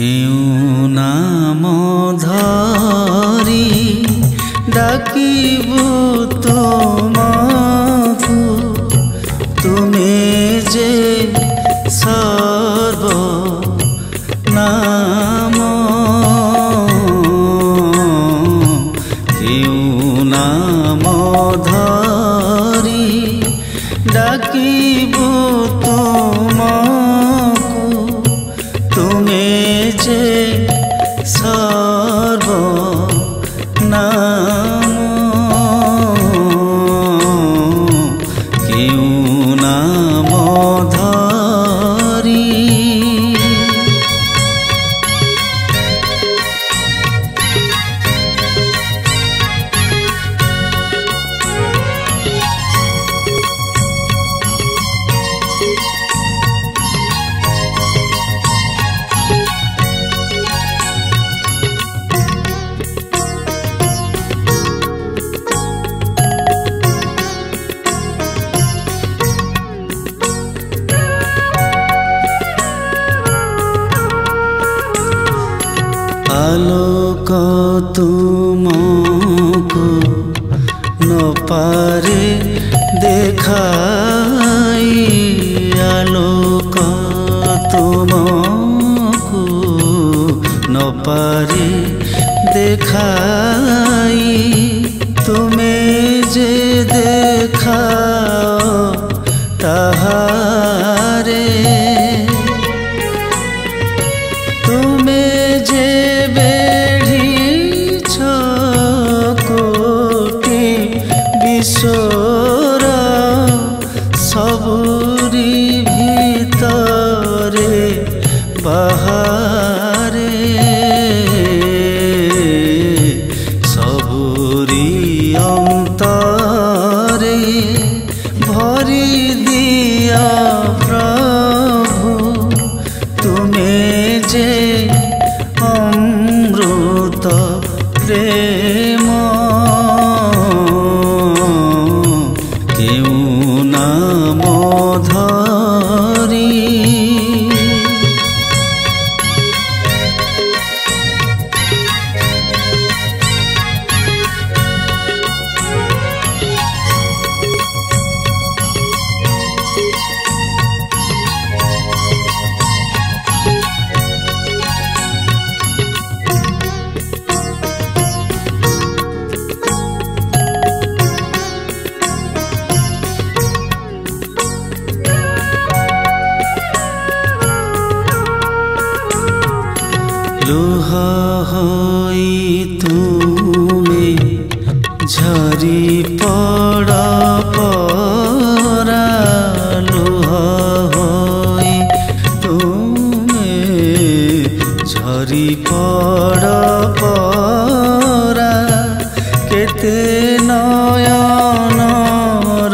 केउ नाम धरी डाकिबु तुमकु तुमे जे सर्व नाम केउ नाम धरी डाकिबु तुमकु तुमे जे सर्व नाम केउ नाम धरी आलोक तुमको न पारे देखाई आलोक तुमको न पारे देखाई तुमे जे देखाओ ताहारे तुमे जे ईश्वर सबुरी भीतरे बाहरे सबुरी अंतरे भरी दिया प्रभु तुमे जे अमृत प्रेम केउ नाम धरी लुह होई तुमे झरी पड़ परा लुह होई तुमे झरी पड़ परा केते नयनर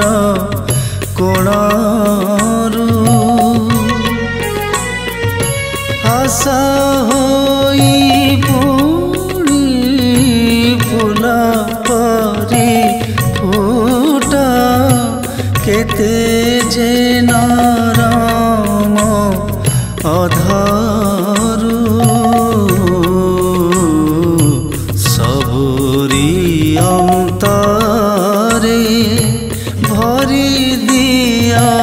कोणरू आशा केते जे नरम अधरू सबुरी अंतरे भरी दिया